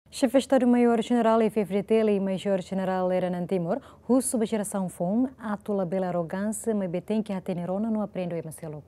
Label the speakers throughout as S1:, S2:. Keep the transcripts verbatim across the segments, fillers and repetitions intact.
S1: Chefe de Estado-Maior-General F F D T e Major-General Eranan Timor, russo da geração Fong, atula bela arrogância, mas betém que a tenerona não aprende o Marcelo.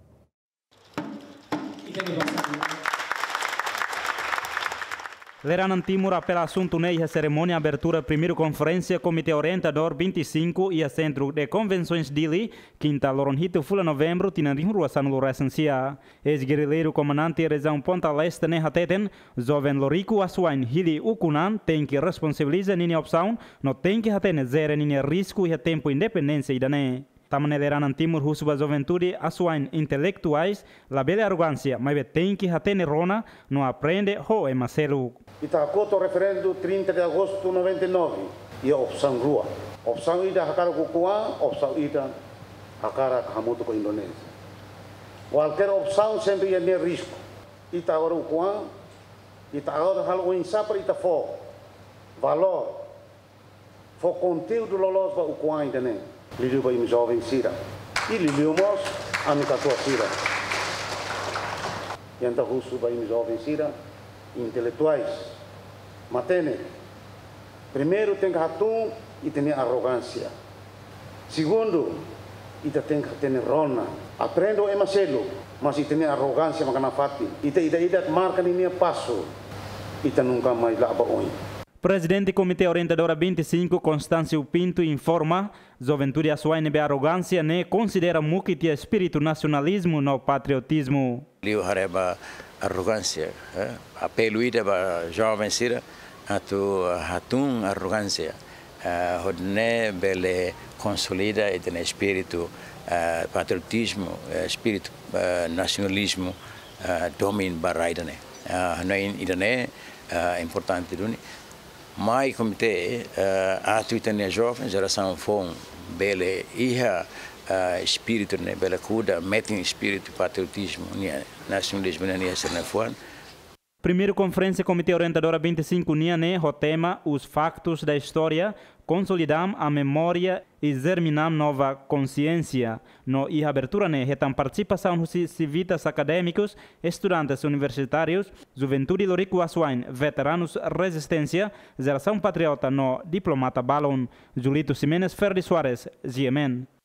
S2: Eranan Timor apela assunto nei a cerimônia abertura primeira conferência Comitê Orientador vinte e cinco e a Centro de Convenções Dili, quinta Loronhito Fula Novembro, tinandim rua San Lura Essencia. Ex-guerrilheiro comandante Rezão Ponta Leste Nehateten, jovem Lorico Aswain Hili Ukunan, tem que responsabilizar nini opção, não tem que haten zero nini risco e tempo independência e dané. Tamane Eranan Timor russo a juventude aswain intelectuais, la bela arrogância, mas tem que haten rona, não aprende ho é Marcelo.
S3: Itacoto referendo trinta de agosto de noventa e nove e a opção rua. Opção ida hakara kukuan, opção ida hakara kahamuto com a Indonésia. Qualquer opção sempre ia ter risco. Ita agora o kuan, ita agora hal o insapra ita fo valor, fo conteúdo lolos para o kuan Indonésia. Liliu para os jovens sira e liliu mos a mikatua sira. E então russo para os jovens sira. Intelectuais, matene. Primeiro tem que hatung e tem arrogância. Segundo, ita tem que ter rona. Aprendo é Marcelo, mas ita tem arrogância makana fati. Ita ita ita marca ni passo. Ita nunca mais laba oi.
S2: Presidente do Comitê Orientador vinte e cinco, Constâncio Pinto, informa juventude assuane be arrogância ne considera mukiti espírito nacionalismo no patriotismo.
S4: Liu hareba arrogância, eh? Apelo ida para jovens sira atu hatun arrogância, uh, hodne bele consolida e tem espírito uh, patriotismo, uh, espírito uh, nacionalismo uh, domin baraidane. Uh, nain idane uh, importante duni. Mai comitê uh, atu itania jovens geração fom bele iha uh, espírito ne bela cuda metem espírito patriotismo nia nacionalismo nia serna fuan.
S2: Primeira conferência Comitê Orientador vinte e cinco nia ne o tema os factos da história, consolidam a memória e germinam nova consciência. No e abertura ne retam participação dos civitas acadêmicos, estudantes universitários, juventude Lorico Aswain, veteranos resistência, geração patriota no diplomata Balon, Julito Ximenes Ferdi Soares, G M N.